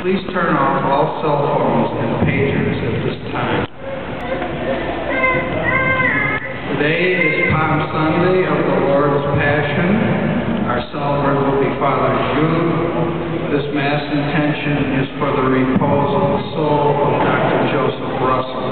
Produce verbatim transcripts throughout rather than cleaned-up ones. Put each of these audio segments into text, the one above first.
Please turn off all cell phones and pagers at this time. Today is Palm Sunday of the Lord's Passion. Our celebrant will be Father Jude. This Mass intention is for the repose of the soul of Doctor Joseph Russell.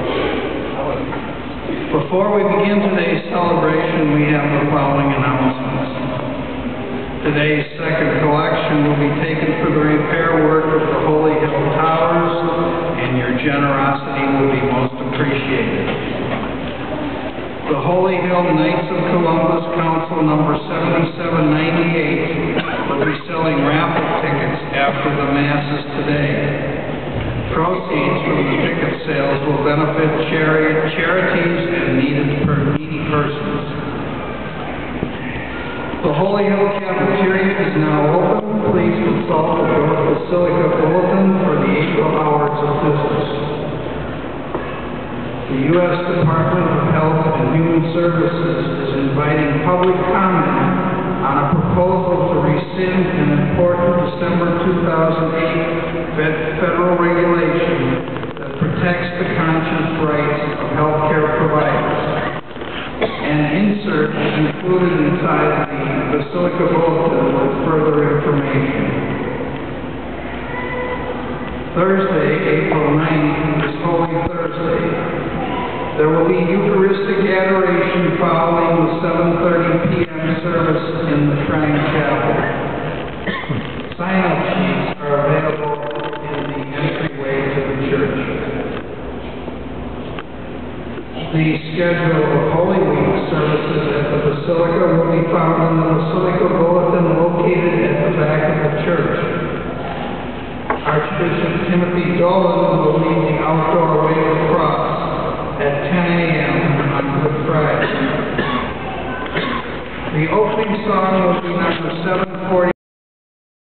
Before we begin today's celebration, we have the following announcements. Today's second collection will be taken for the repair work of the Holy Hill Towers, and your generosity will be most appreciated. The Holy Hill Knights of Columbus Council number seventy-seven ninety-eight will be selling raffle tickets after the Masses today. Proceeds from the ticket sales will benefit chari charities and needed per needy persons. The Holy Hill Cafeteria is now open. Please consult the North Basilica Bulletin for the April hours of business. The U S Department of Health and Human Services is inviting public comment on a proposal to rescind an important December two thousand eight federal regulation that protects the conscience rights of healthcare providers. An insert is included inside the Basilica Bulletin with further information. Thursday, April ninth, is Holy Thursday. There will be Eucharistic adoration following the seven thirty p m service in the Shrine Chapel. Sign-up sheets are available in the entryway to the church. The schedule of Holy Week services at the Basilica will be found in the Basilica Bulletin located at the back of the church. Archbishop Timothy Dolan will lead the outdoor Way of the Cross at ten a m on Good Friday. The opening song will be number seven forty.